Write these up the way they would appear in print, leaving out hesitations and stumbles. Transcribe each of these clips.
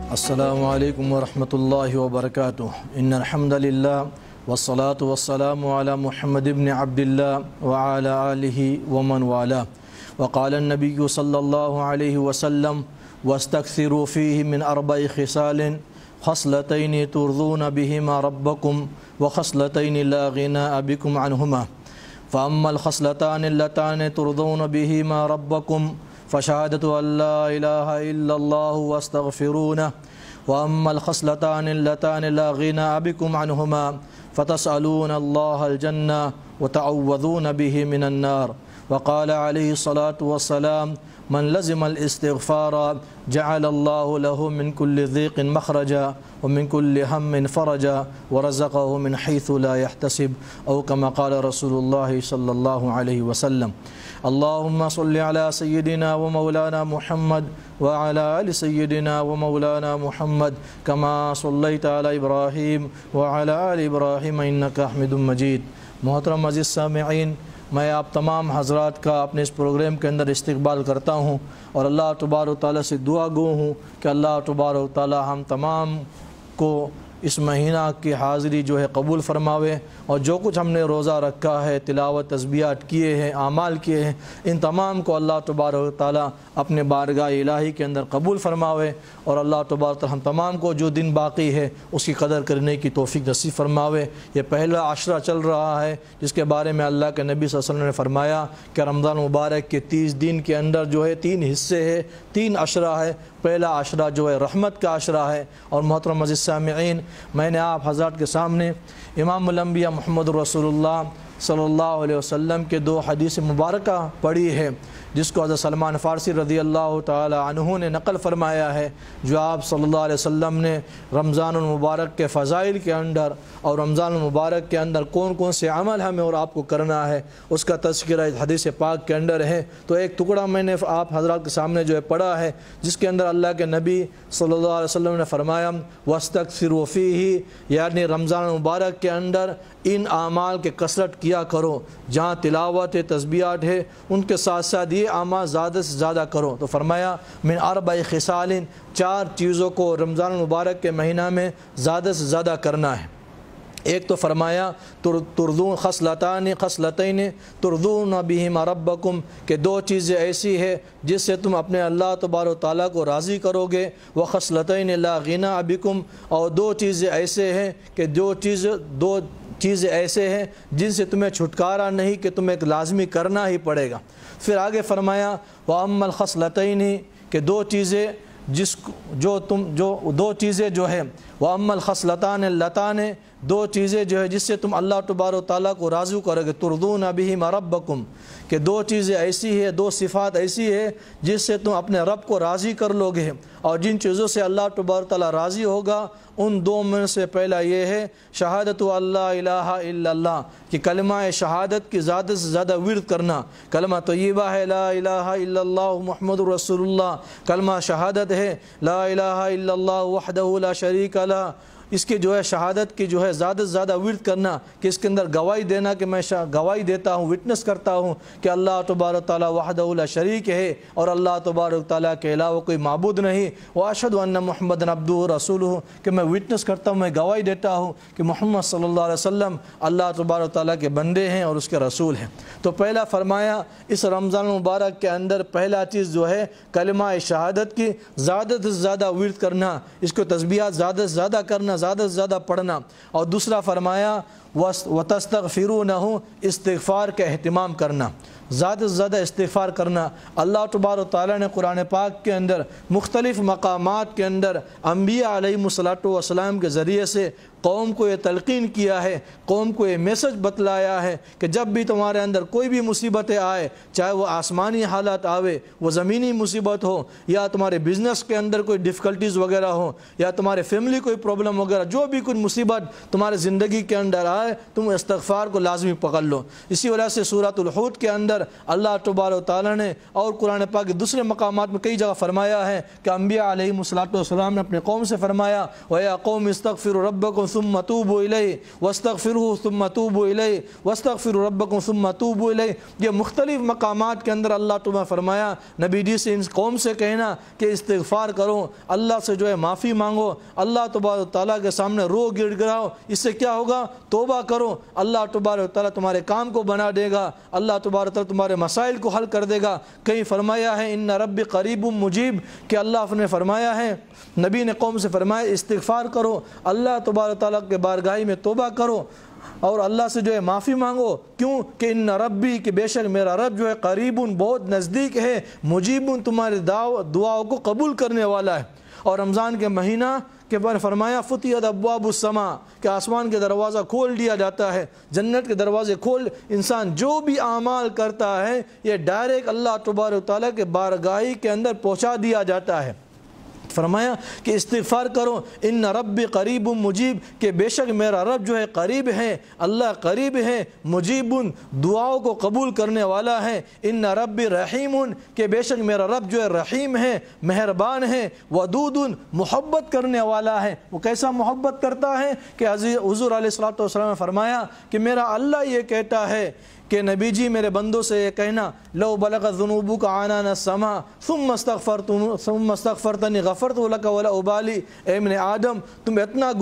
السلام علیکم ورحمۃ اللہ وبرکاتہ ان الحمد للہ والصلاة والسلام علی محمد بن عبد اللہ وعلی آلہ ومن والاه وقال النبی صلی اللہ علیہ وسلم واستکثروا فیہ من 4 خصال خصلتین ترضون بہما ربکم وخصلتین لا غناء بکم عنہما فاما الخصلتان اللتان ترضون بہما ربکم فشہادت ان لا الہ الا اللہ واستغفرونہ واما الخصلتان اللتان لا غناء بکم عنہما فتسألون اللہ الجنہ وتعوذون به من النار وقال علیہ الصلاة والسلام من لزم الاستغفار جعل اللہ له من كل ضيق مخرجا ومن كل هم فرجا ورزقه من حيث لا يحتسب او كما قال رسول الله صلی اللہ علیہ وسلم اللهم صل على سيدنا ومولانا محمد وعلى آل سيدنا ومولانا محمد كما صليت على إبراهيم وعلى آل إبراهيم إنك حميد مجيد۔ محترم عزیز سامعین، میں آپ تمام حضرات کا اپنے اس پروگرام کے اندر استقبال کرتا ہوں اور اللہ تبارک و تعالیٰ سے دعا گو ہوں کہ اللہ تبارک و تعالیٰ ہم تمام کو اس مہینہ کی حاضری جو ہے قبول فرماوے، اور جو کچھ ہم نے روزہ رکھا ہے، تلاوت تسبیحات کیے ہیں، اعمال کیے ہیں، ان تمام کو اللہ تبارک و تعالیٰ اپنے بارگاہ الہی کے اندر قبول فرماوے، اور اللہ تبارک و تعالیٰ ہم تمام کو جو دن باقی ہے اس کی قدر کرنے کی توفیق نصیب فرماوے۔ یہ پہلا عشرہ چل رہا ہے جس کے بارے میں اللہ کے نبی صلی اللہ علیہ وسلم نے فرمایا کہ رمضان مبارک کے 30 دن کے اندر جو ہے 3 حصے ہے، 3 عشرہ ہے۔ پہلا عشرہ جو ہے رحمت کا عشرہ ہے، اور محترم عزیز سامعین، میں نے آپ حضرات کے سامنے امام الانبیاء محمد رسول اللہ صلی اللہ علیہ وسلم کے 2 حدیث مبارکہ پڑھی ہے، جس کو حضرت سلمان فارسی رضی اللہ تعالی عنہ نے نقل فرمایا ہے، جو آپ صلی اللہ علیہ وسلم نے رمضان المبارک کے فضائل کے اندر اور رمضان المبارک کے اندر کون کون سے عمل ہمیں اور آپ کو کرنا ہے اس کا تذکرہ اس حدیث پاک کے اندر ہے۔ تو ایک ٹکڑا میں نے آپ حضرات کے سامنے جو ہے پڑھا ہے، جس کے اندر اللہ کے نبی صلی اللہ علیہ وسلم نے فرمایا واستکثروا فیہ، یعنی رمضان المبارک کے اندر ان اعمال کے کثرت کیا کرو، جہاں تلاوت تسبیحات ہے ان کے ساتھ ساتھ یہ اعمال زیادہ سے زیادہ کرو۔ تو فرمایا من 4 خصال، 4 چیزوں کو رمضان المبارک کے مہینہ میں زیادہ سے زیادہ کرنا ہے۔ ایک تو فرمایا ترضون خصلتین ترضون بہما ربکم، کہ 2 چیزیں ایسی ہے جس سے تم اپنے اللہ تبارک و تعالیٰ کو راضی کرو گے، وخصلتین لا غناء بکم، اور 2 چیزیں ایسے ہیں کہ دو چیزیں ایسے ہیں جن سے تمہیں چھٹکارا نہیں کہ تمہیں لازمی کرنا ہی پڑے گا۔ پھر آگے فرمایا وَأَمَّا الْخَصْلَتَيْنِ، کہ 2 چیزیں دو چیزیں جو ہے وَأَمَّا الْخَصْلَتَانِ اللَّتَانِ، 2 چیزیں جو ہے جس سے تم اللہ تبارک و تعالیٰ کو راضی کرو گے، ترضون بہما ربکم، کہ 2 چیزیں ایسی ہے، 2 صفات ایسی ہے جس سے تم اپنے رب کو راضی کر لو گے، اور جن چیزوں سے اللہ تبارک و تعالیٰ راضی ہوگا ان 2 میں سے پہلا یہ ہے شہادت اللہ الہ الا اللہ، کہ کلمہ شہادت کی زیادہ سے زیادہ ورد کرنا۔ کلمہ طیبہ ہے لا الہ الا اللہ محمد رسول اللہ، کلمہ شہادت ہے لا الہ الا اللہ وحدہ لا شریک لہ، اس کی جو ہے شہادت کی جو ہے زیادہ سے زیادہ ورد کرنا، کہ اس کے اندر گواہی دینا کہ میں گواہی دیتا ہوں، وٹنس کرتا ہوں کہ اللہ تبارک تعالیٰ وحدہ لا شریک ہے اور اللہ تبارک تعالیٰ کے علاوہ کوئی معبود نہیں، واشہد ان محمد عبدہ رسولہ، کہ میں وٹنس کرتا ہوں، میں گواہی دیتا ہوں کہ محمد صلی اللہ علیہ وسلم اللہ تبارک تعالیٰ کے بندے ہیں اور اس کے رسول ہیں۔ تو پہلا فرمایا اس رمضان المبارک کے اندر پہلا چیز جو ہے کلمہ شہادت کی زیادہ سے زیادہ ورد کرنا، اس کو تسبیحات زیادہ سے زیادہ کرنا، زیادہ سے زیادہ پڑھنا، اور دوسرا فرمایا وَتَسْتَغْفِرُونَهُ، استغفار کا اہتمام کرنا، زیادہ سے زیادہ استغفار کرنا۔ اللہ تبارک تعالیٰ نے قرآن پاک کے اندر مختلف مقامات کے اندر انبیاء علیہم السلام کے ذریعے سے قوم کو یہ تلقین کیا ہے، قوم کو یہ میسج بتلایا ہے کہ جب بھی تمہارے اندر کوئی بھی مصیبتیں آئے، چاہے وہ آسمانی حالات آوے، وہ زمینی مصیبت ہو، یا تمہارے بزنس کے اندر کوئی ڈیفیکلٹیز وغیرہ ہو، یا تمہارے فیملی کوئی پرابلم وغیرہ، جو بھی کوئی مصیبت تمہارے زندگی کے اندر آئے، تم استغفار کو لازمی پکڑ لو۔ اسی وجہ سے سورۃ الحود کے اندر اللہ تبارک و تعالیٰ نے اور قرآن پاک کے دوسرے مقامات میں کئی جگہ فرمایا ہے کہ انبیاء علیہم السلام نے اپنے قوم سے فرمایا وَيَا قَوْمِ اسْتَغْفِرُوا رَبَّكُمْ ثم توبوا الیہ واستغفروہ ثم توبوا الیہ واستغفروا ربکم ثم توبوا الیہ۔ یہ مختلف مقامات کے اندر اللہ تعالیٰ فرمایا نبی جی سے ان قوم سے کہنا کہ استغفار کرو، اللہ سے جو ہے معافی مانگو، اللہ تبارک و تعالیٰ کے سامنے رو گڑ گڑاؤ۔ اس سے کیا ہوگا؟ توبہ کرو، اللہ تبارک و تعالیٰ تمہارے کام کو بنا دے گا، اللہ تبارک و تعالیٰ تمہارے مسائل کو حل کر دے گا۔ کہیں فرمایا ہے ان ربی قریب مجیب، کہ اللہ نے فرمایا ہے، نبی نے قوم سے فرمایا استغفار کرو، اللہ تبارک و تعالیٰ کے بارگاہ میں توبہ کرو اور اللہ سے جو ہے معافی مانگو۔ کیوں کہ ان ربی، کہ بے شک میرا رب جو ہے قریب، بہت نزدیک ہے، مجیب، تمہاری دعاؤں کو قبول کرنے والا ہے۔ اور رمضان کے مہینہ کے بارے فرمایا فتحت ابواب السماء، کہ آسمان کے دروازہ کھول دیا جاتا ہے، جنت کے دروازے کھول، انسان جو بھی اعمال کرتا ہے یہ ڈائریکٹ اللہ تبارک و تعالیٰ کے بارگاہ کے اندر پہنچا دیا جاتا ہے۔ فرمایا کہ استغفار کرو، ان ربی قریب مجیب، کہ بے شک میرا رب جو ہے قریب ہے، اللہ قریب ہے، مجیب، دعاؤں کو قبول کرنے والا ہے۔ ان ربی رحیم، کہ بے شک میرا رب جو ہے رحیم ہے، مہربان ہے، ودود، محبت کرنے والا ہے۔ وہ کیسا محبت کرتا ہے کہ حضور علیہ الصلوۃ والسلام نے فرمایا کہ میرا اللہ یہ کہتا ہے کہ نبی جی میرے بندوں سے یہ کہنا لو بلغت ذنوبک عنان السماء ثم استغفرتنی غفرت لک ولا ابالی، اے ابن آدم تم اتنا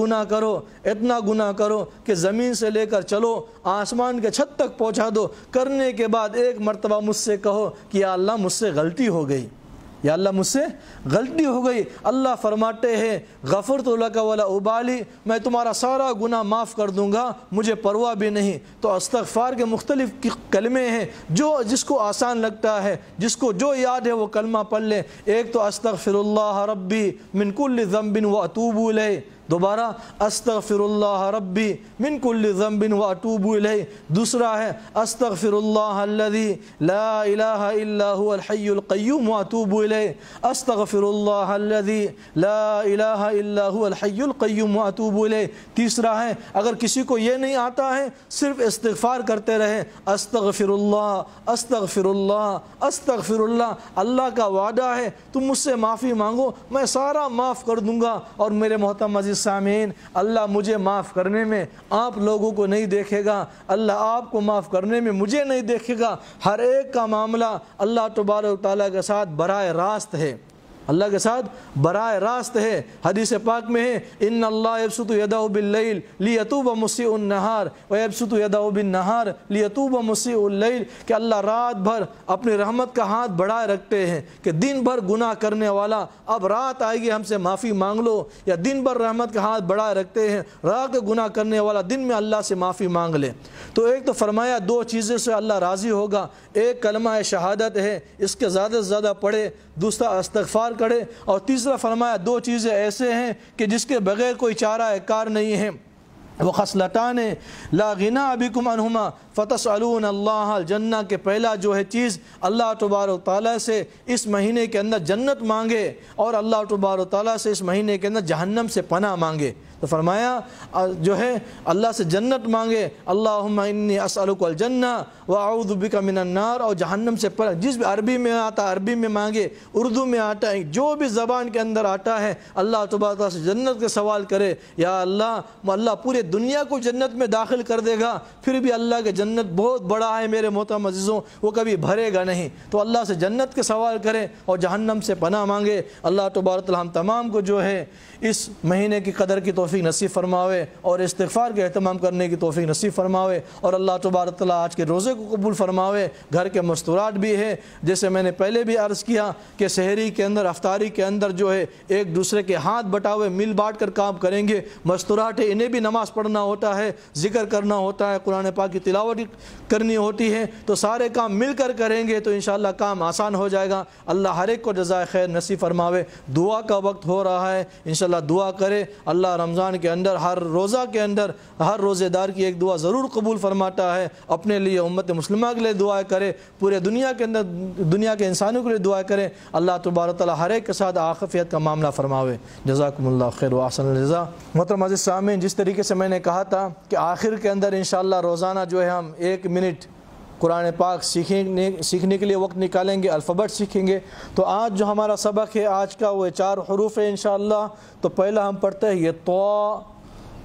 گناہ کرو کہ زمین سے لے کر چلو آسمان کے چھت تک پہنچا دو، کرنے کے بعد ایک مرتبہ مجھ سے کہو کہ یا اللہ مجھ سے غلطی ہو گئی، یا اللہ مجھ سے غلطی ہو گئی۔ اللہ فرماتے ہیں غفرت لک ولا ابالی، میں تمہارا سارا گناہ معاف کر دوں گا، مجھے پرواہ بھی نہیں۔ تو استغفار کے مختلف کلمے ہیں، جس کو آسان لگتا ہے، جس کو جو یاد ہے وہ کلمہ پڑھ لے۔ ایک تو استغفر اللہ ربی من کل ذنب واتوب الیہ، دوبارہ استغفر اللہ ربی من کل ذنب واتوب الیہ۔ دوسرا ہے استغفر اللہ الذی لا الہ الا هو الحی القیوم واتوب الیہ، استغفر اللہ الذی لا الہ الا هو الحی القیوم واتوب الیہ۔ تیسرا ہے اگر کسی کو یہ نہیں آتا ہے صرف استغفار کرتے رہے، استغفر اللہ استغفر اللہ استغفر اللہ، اللہ کا وعدہ ہے تم مجھ سے معافی مانگو میں سارا معاف کر دوں گا۔ اور میرے محترم عزیز سامعین، اللہ مجھے معاف کرنے میں آپ لوگوں کو نہیں دیکھے گا، اللہ آپ کو معاف کرنے میں مجھے نہیں دیکھے گا۔ ہر ایک کا معاملہ اللہ تبارک و تعالیٰ کے ساتھ براہ راست ہے، اللہ کے ساتھ براہ راست ہے۔ حدیث پاک میں ہے ان اللہ یبسط یدہ باللیل لیتوب مسیء النہار ویبسط یدہ بالنہار لیتوب مسیء اللیل، کہ اللہ رات بھر اپنی رحمت کا ہاتھ بڑھائے رکھتے ہیں کہ دن بھر گناہ کرنے والا اب رات آئے گی ہم سے معافی مانگ لو، یا دن بھر رحمت کا ہاتھ بڑھائے رکھتے ہیں رات کو گناہ کرنے والا دن میں اللہ سے معافی مانگ لے۔ تو ایک تو فرمایا دو چیزیں سے اللہ راضی ہوگا، ایک کلمہ شہادت ہے اس کے زیادہ سے زیادہ پڑھے، دوسرا استغفار کرے، اور تیسرا فرمایا دو چیزیں ایسے ہیں کہ جس کے بغیر کوئی چارہ کار نہیں ہے، وہ خصلتان لا غنی بکم عنہما فتسألون اللہ الجنہ، کہ پہلا جو ہے چیز اللہ تبارک تعالیٰ سے اس مہینے کے اندر جنت مانگے، اور اللہ تبارک تعالیٰ سے اس مہینے کے اندر جہنم سے پناہ مانگے۔ تو فرمایا جو ہے اللہ سے جنت مانگے، اللہم انی اسألک الجنہ واعوذ بک من النار، اور جہنم سے جس بھی عربی میں آتا عربی میں مانگے، اردو میں آتا ہے، جو بھی زبان کے اندر آتا ہے اللہ تبارک تعالیٰ سے جنت کے سوال کرے۔ یا اللہ پورے دنیا کو جنت میں داخل کر دے گا، پھر بھی اللہ کے جنت بہت بڑا ہے میرے محترم عزیزوں، وہ کبھی بھرے گا نہیں۔ تو اللہ سے جنت کے سوال کرے اور جہنم سے پناہ مانگے۔ اللہ تبارک تعالیٰ ہم تمام کو جو ہے اس مہینے کی قدر کی توفیق نصیب فرماوے اور استغفار کے اہتمام کرنے کی توفیق نصیب فرماوے، اور اللہ تبارک تعالیٰ آج کے روزے کو قبول فرماوے۔ گھر کے مستورات بھی ہے، جیسے میں نے پہلے بھی عرض کیا کہ سحری کے اندر افطاری کے اندر جو ہے ایک دوسرے کے ہاتھ بٹاوے مل بانٹ کر کام کریں گے۔ مستورات ہے، انہیں بھی نماز پڑھنا ہوتا ہے، ذکر کرنا ہوتا ہے، قرآن پاک کی تلاوت کرنی ہوتی ہے، تو سارے کام مل کر کریں گے تو انشاءاللہ کام آسان ہو جائے گا۔ اللہ ہر ایک کو جزائے خیر نصیب فرماوے۔ دعا کا وقت ہو رہا ہے، انشاءاللہ دعا کرے۔ اللہ رمضان کے اندر ہر روزہ کے اندر ہر روزے دار کی ایک دعا ضرور قبول فرماتا ہے، اپنے لیے امت مسلمہ کے لیے دعا کرے، پورے دنیا کے اندر دنیا کے انسانوں کے لیے دعا کرے۔ اللہ تبارک تعالیٰ ہر ایک کے ساتھ عافیت کا معاملہ فرماوے۔ جزاکم اللہ خیر و احسن الجزاء۔ محترم عزیز سامعین، جس طریقے سے میں نے کہا تھا کہ آخر کے اندر انشاءاللہ روزانہ جو ہے ہم 1 منٹ قرآن پاک سیکھنے کے لیے وقت نکالیں گے، الفابet سیکھیں گے۔ تو آج جو ہمارا سبق ہے آج کا وہ 4 حروف ہے انشاءاللہ۔ تو پہلا ہم پڑھتے ہیں یہ تو،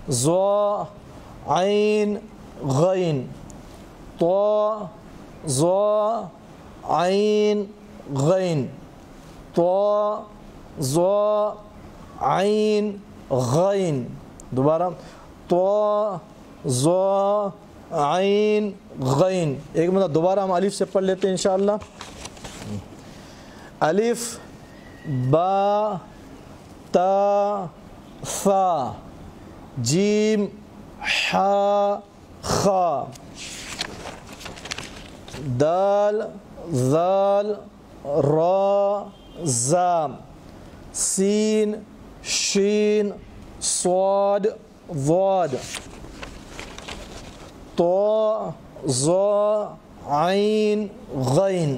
ظا عین غین طا ظا عین غین طا ظا عین غین دوبارہ طا ظا عین غین ایک مطلب دوبارہ ہم الف سے پڑھ لیتے ہیں انشاءاللہ الف با تا ثا جیم حا خا دال ذال را زا سین شین صاد ضاد طا ظا عین غین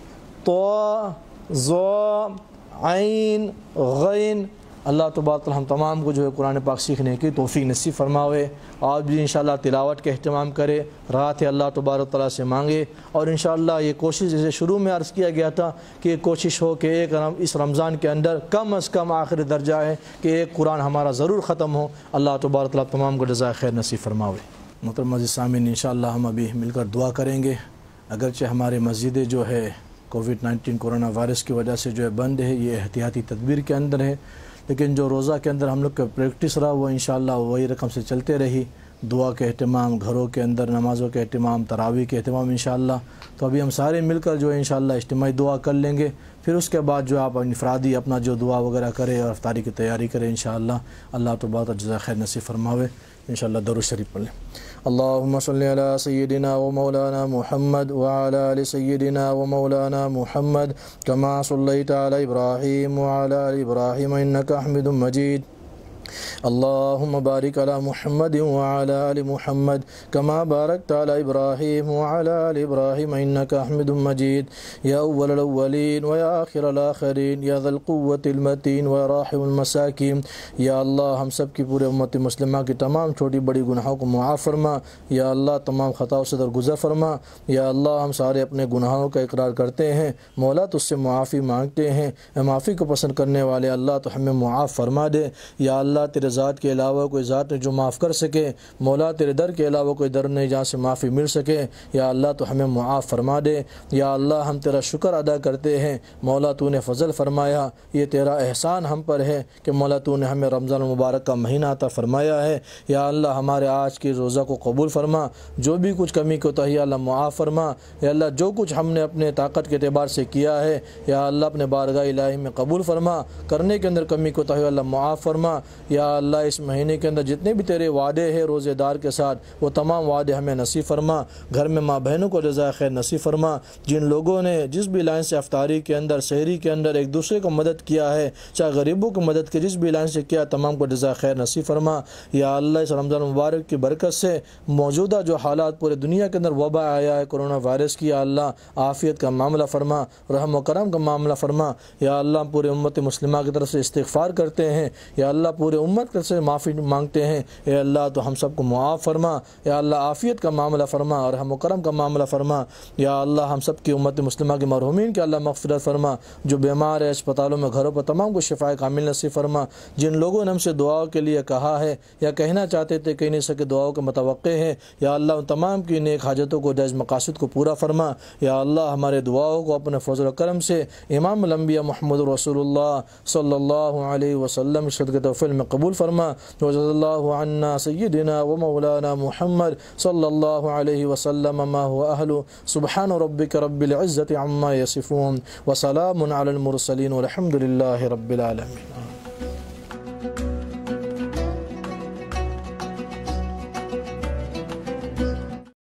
طا ظا عین غین اللہ تبارک ہم تمام کو جو ہے قرآن پاک سیکھنے کی توفیق نصیب فرماوے. آپ بھی انشاءاللہ تلاوت کا اہتمام کرے, رات اللہ تبارک تعالیٰ سے مانگے, اور انشاءاللہ یہ کوشش جیسے شروع میں عرض کیا گیا تھا کہ یہ کوشش ہو کہ اس رمضان کے اندر کم از کم آخری درجہ ہے کہ ایک قرآن ہمارا ضرور ختم ہو. اللہ تبارک تعالیٰ تمام کو جزائے خیر نصیب فرماوے. محترم عزیز سامعین انشاءاللہ ہم ابھی مل کر دعا کریں گے. اگرچہ ہمارے مسجدیں جو ہے کووڈ-19 کرونا وائرس کی وجہ سے جو ہے بند ہے, یہ احتیاطی تدبیر کے اندر ہے, لیکن جو روزہ کے اندر ہم لوگ کا پریکٹس رہا وہ انشاءاللہ وہی رقم سے چلتے رہی. دعا کے اہتمام, گھروں کے اندر نمازوں کے اہتمام, تراویح کے اہتمام انشاءاللہ. تو ابھی ہم سارے مل کر جو ہے انشاءاللہ اجتماعی دعا کر لیں گے, پھر اس کے بعد جو آپ انفرادی اپنا جو دعا وغیرہ کرے اور افطاری کی تیاری کرے انشاءاللہ. اللہ تو بہت جزائے خیر نصیب فرماوے. انشاءاللہ درود شریف پڑھ لیں. اللہم صلی علی سیدنا و مولانا محمد وعلی آل سیدنا و مولانا محمد کما صلیت علی ابراہیم وعلی آل ابراہیم انک حمید مجید. اللہم بارک علی محمد وعلی آل محمد کما بارکت علی ابراہیم وعلی آل ابراہیم انک حمید مجید. یا اول الاولین و یا آخر الاخرین یا ذا القوة المتین و راحم المساکین. یا اللہ ہم سب کی پورے امت مسلمہ کی تمام چھوٹی بڑی گناہوں کو معاف فرما. یا اللہ تمام خطاؤں سے درگزر فرما. یا اللہ ہم سارے اپنے گناہوں کا اقرار کرتے ہیں, مولا تجھ سے معافی مانگتے ہیں. معافی کو پسند کرنے والے اللہ تو ہمیں معاف فرما دے. یا اللہ تیرے ذات کے علاوہ کوئی ذات نہیں جو معاف کر سکے, مولا تیرے در کے علاوہ کوئی در نہیں جہاں سے معافی مل سکے. یا اللہ تو ہمیں معاف فرما دے. یا اللہ ہم تیرا شکر ادا کرتے ہیں, مولا تو نے فضل فرمایا, یہ تیرا احسان ہم پر ہے کہ مولا تو نے ہمیں رمضان المبارک کا مہینہ عطا فرمایا ہے. یا اللہ ہمارے آج کی روزہ کو قبول فرما, جو بھی کچھ کمی کوتاہی اللہ معاف فرما. یا اللہ جو کچھ ہم نے اپنے طاقت کے اعتبار سے کیا ہے یا اللہ اپنے بارگاہ الہی میں قبول فرما. کرنے کے اندر کمی کوتاہی اللہ معاف فرما. یا اللہ اس مہینے کے اندر جتنے بھی تیرے وعدے ہیں روزے دار کے ساتھ وہ تمام وعدے ہمیں نصیب فرما. گھر میں ماں بہنوں کو جزائے خیر نصیب فرما. جن لوگوں نے جس بھی لائن سے افطاری کے اندر سحری کے اندر ایک دوسرے کو مدد کیا ہے, چاہے غریبوں کی مدد کے جس بھی لائن سے کیا, تمام کو جزائے خیر نصیب فرما. یا اللہ اس رمضان مبارک کی برکت سے موجودہ جو حالات پورے دنیا کے اندر وبا آیا ہے کرونا وائرس کی, یا اللہ عافیت کا معاملہ فرما, رحم و کرم کا معاملہ فرما. یا اللہ پورے امت مسلمہ کی طرف سے استغفار کرتے ہیں. یا اللہ پورے امت سے معافی مانگتے ہیں. اے اللہ تو ہم سب کو معاف فرما. یا اللہ عافیت کا معاملہ فرما اور رحم و کرم کا معاملہ فرما. یا اللہ ہم سب کی امت مسلمہ کے مرحومین کے اللہ مغفرت فرما. جو بیمار ہے اسپتالوں میں گھروں پر تمام کو شفا کامل نصیب فرما. جن لوگوں نے ہم سے دعاؤں کے لیے کہا ہے یا کہنا چاہتے تھے کہہ نہیں سکے, دعاؤں کے متوقع ہیں, یا اللہ ان تمام کی نیک حاجتوں کو جائز مقاصد کو پورا فرما. یا اللہ ہمارے دعاؤں کو اپنے فضل و کرم سے امام الانبیاء محمد رسول اللہ صلی اللہ علیہ وسلم صدقہ توفیل میں قبول فرما. وجزا اللہ عنا سیدنا و مولانا محمد صلی اللہ علیہ وسلم ما هو اہل. سبحان ربک رب العزت عما یصفون وسلام علی المرسلین والحمد للہ رب العالمین.